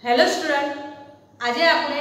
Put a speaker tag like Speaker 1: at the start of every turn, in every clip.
Speaker 1: Hello student, आज आपने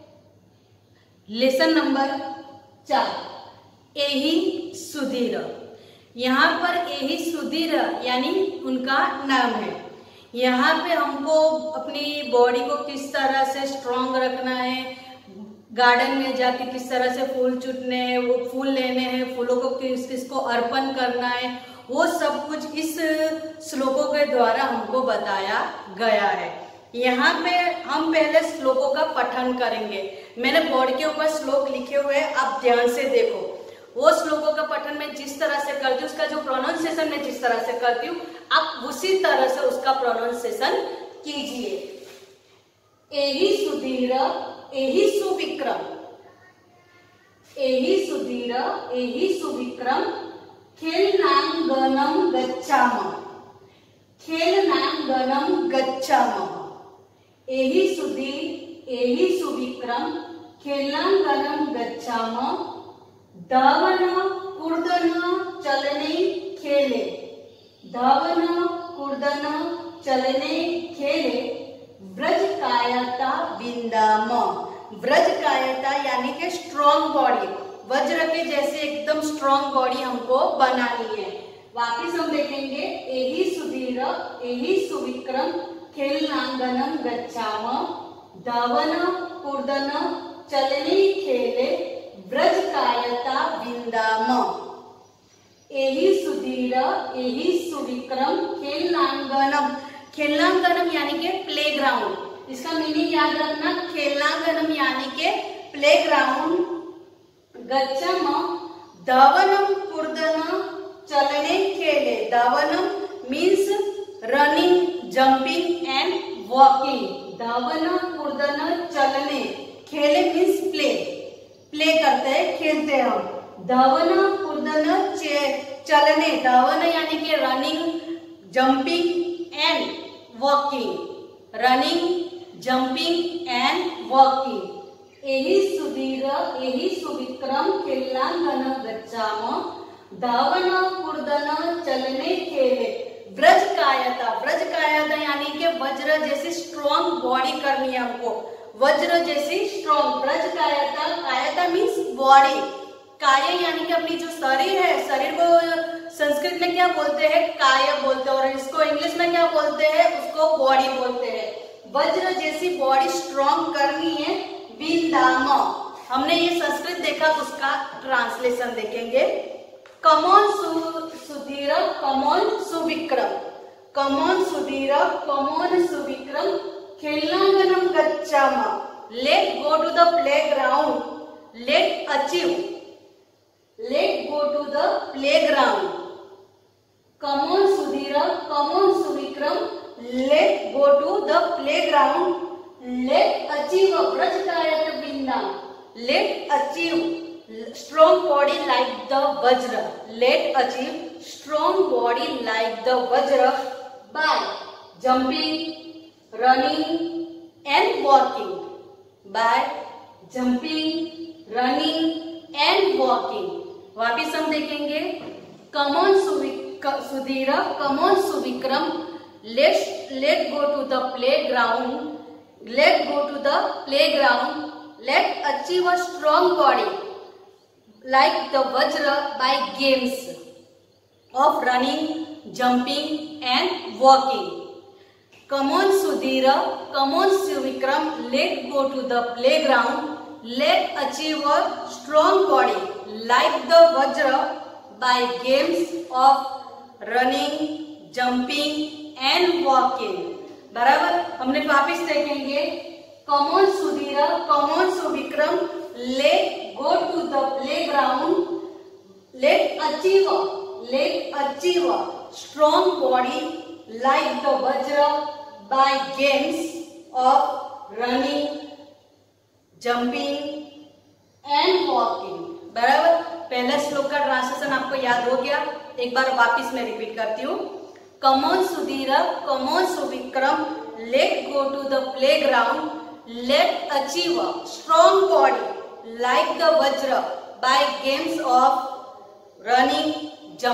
Speaker 1: lesson number 4 एही सुधीर। यहाँ पर एही सुधीर यानी उनका नाम है। यहाँ पे हमको अपनी बॉडी को किस तरह से स्ट्रॉन्ग रखना है, गार्डन में जाके किस तरह से फूल चुटने हैं, वो फूल लेने हैं, फूलों को किस किस को अर्पण करना है, वो सब कुछ इस श्लोकों के द्वारा हमको बताया गया है। यहाँ पे हम पहले श्लोकों का पठन करेंगे। मैंने बोर्ड के ऊपर श्लोक लिखे हुए हैं, आप ध्यान से देखो। वो श्लोकों का पठन मैं जिस तरह से करती हूँ, उसका जो प्रोनाउंसिएशन मैं जिस तरह से करती हूँ, आप उसी तरह से उसका प्रोनाउंसिएशन कीजिए। एही सुधीर एही सुविक्रम, एही सुधीर एही सुविक्रम, खेलनांगणं गच्छामः, खेलनांगणं गच्छामः। एही सुधीर एही सुविक्रम, खेलनांगणं गच्छामः। धावन कूर्दन चलने खेले, धावन कूर्दन चलने खेले, व्रज कायता विंदाम। व्रज कायता यानी कि स्ट्रॉन्ग बॉडी, वज्र के जैसे एकदम स्ट्रॉन्ग बॉडी हमको बनानी है। वापिस हम देखेंगे, एही सुधीर एही सुविक्रम, खेलनांगणं गच्छामः। धावन कूर्दन चलने खेले, व्रज कायता विंदाम। एही सुधीर एही सुविक्रम, खेलनांगणं, खेलनांगणं यानी के प्लेग्राउंड। इसका मीनिंग याद रखना, खेलनांगणं यानी के प्लेग्राउंड। गच्छामः धावनं कूर्दन चलने खेले। धावनं means running, jumping and walking. धावन कूर्दन चलने, खेले मीन्स प्ले, प्ले करते हैं, खेलते हैं हम। धावन कूर्दन चलने, धावन यानी कि running, jumping and walking, running, jumping and walking. एही सुधीर एही सुविक्रम, खेलनांगणं गच्छामः। धावन कूर्दन चलने खेले, व्रज कायता। व्रज कायता यानी कि वज्र जैसी स्ट्रॉन्ग बॉडी करनी है हमको, वज्र जैसी स्ट्रॉन्ग। व्रज कायता, कायता मीन्स बॉडी, काय यानी कि अपनी जो शरीर है, शरीर को संस्कृत में क्या बोलते हैं, काय बोलते हैं, और इसको इंग्लिश में क्या बोलते हैं, उसको बॉडी बोलते हैं। वज्र जैसी बॉडी स्ट्रॉन्ग करनी है। विंदाम, हमने ये संस्कृत देखा, उसका ट्रांसलेशन देखेंगे। Come on Sudhir come on Suvikram, come on Sudhir come on Suvikram, खेलनांगणं गच्छामः। Let go to the playground, let achieve, let go to the playground. Come on Sudhir come on Suvikram, let go to the playground. Let achieve व्रज कायता विंदाम, let achieve strong body like the vajra, let achieve strong body like the vajra by jumping, running and walking, by jumping, running and walking। वापिस हम देखेंगे, come on Sudhir come on Suvikram, let go to the playground, let go to the playground, let achieve a strong body like the vajra by games of running, jumping and walking। Come Sudhira, come Suvikram, let go to the playground, let achieve a strong body like the vajra by games of running, jumping and walking। बराबर, हमने वापिस देखेंगे, come Sudhira, come Suvikram, let go to the playground, let achieve strong body like the vajra by games of running, jumping and walking। बराबर, पहला श्लोक का translation आपको याद हो गया, एक बार वापिस मैं रिपीट करती हूँ। Come on Sudhir come on Suvikram, let go to the playground, let achieve strong body like the vajra by games of running,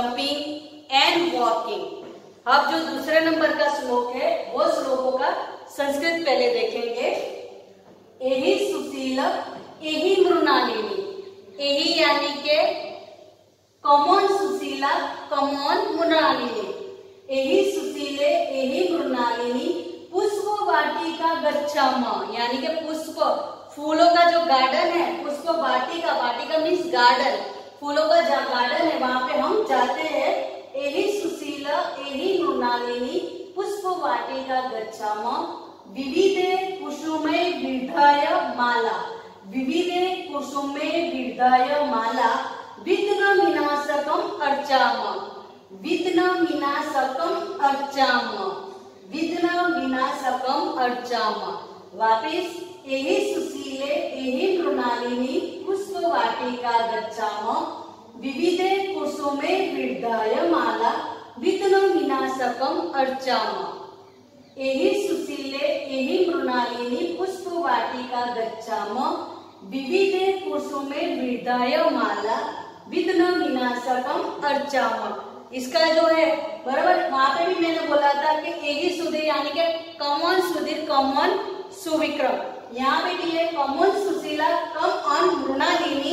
Speaker 1: jumping and walking। अब जो दूसरे नंबर का श्लोक है, वो श्लोकों का संस्कृत पहले देखेंगे। एहि सुशील, एहि मृणालिनी। एहि यानी के कमोन सुशीला, कमोन मृणालिनी। एहि सुशीले, एहि मृणालिनी पुष्प वाटिका गच्छामः, यानी के पुष्प फूलों का जो गार्डन है, पुष्प वाटिका, वाटिका मीन्स गार्डन, फूलों का जो गार्डन है वहां पे हम जाते हैं। एहि सुशील, एहि मृणालिनी पुष्प वाटिका गच्छामः विविधे कुसुमे विधाय माला। विविधे कुसुमे विधाय माला विघ्न विनाशकम अर्चामः। विघ्न विनाशकम अर्चामः। विघ्न विनाशकम अर्चामः। वापिस एहि सुशीले, एहि मृणालिनी पुष्प वाटिका गच्छामः विविधे कुसुमे विधाय माला विघ्न विनाशकम अर्चामः। एहि सुशीले, एहि मृणालिनी पुष्प वाटिका गच्छामः विविधे कुसुमे विधाय माला विघ्न विनाशकम अर्चामः। इसका जो है बराबर, वहां पे भी मैंने बोला था कि एहि सुधीर यानी कि कमोन सुधीर, कमोन सुविक्रम। यहाँ पे भी है come on Sushila, come on Mrinalini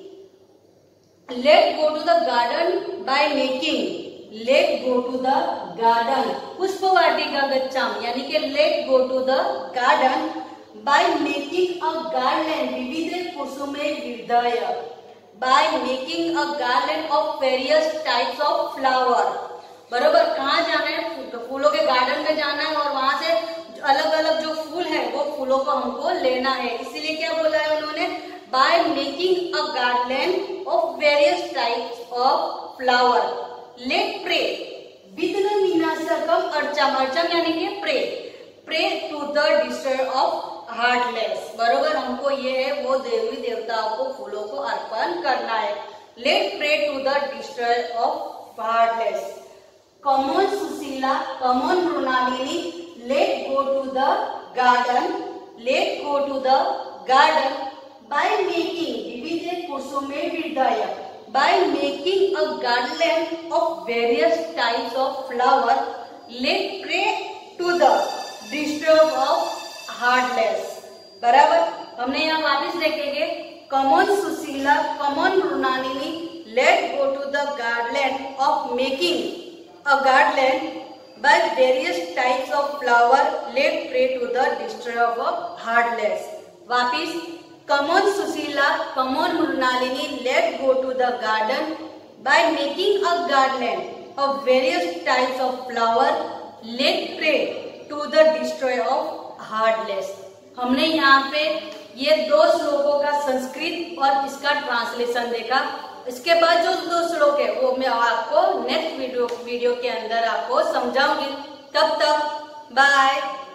Speaker 1: let go to the garden by making. Let go to the garden पुष्प वाटिका गच्छामः, यानी कि let go to the garden by making a garden विविधे कुसुमे विधाय। By making a garden of various types of flower. बराबर, कहाँ जाना है? फूलों के गार्डन में जाना है और वहां से अलग अलग जो फूल है वो फूलों को हमको लेना है। इसीलिए क्या बोला है उन्होंने? By making a garden of various types of flower let pray विघ्न विनाशकम अर्चामः। अर्चम यानी कि pray, pray to the destroyer of heartless. बरोबर, हमको ये है वो देवी देवताओं को फूलों को अर्पण करना है। Let pray to the destroyer of heartless. Come on Sushila, come on Mrinalini let go to the garden. Let go to the garden by making विविधे कुसुमे विधाय। By making a garland of various types of flower, let pray to the destroyer of heartless। बराबर, हमने यहाँ वापिस देखेंगे come on Sushila, come on Mrinalini let go to the garland of making a garland by various types of flower, let pray to the destroyer of heartless। वापिस come on Sushila, come on Mrinalini let go to the garden by making a garden of various types of flower, let pray to the destroyer of heartless. हमने यहाँ पे ये दो श्लोकों का संस्कृत और इसका ट्रांसलेशन देखा। इसके बाद जो दो श्लोक है वो मैं आपको नेक्स्ट वीडियो के अंदर आपको समझाऊंगी। तब तक बाय।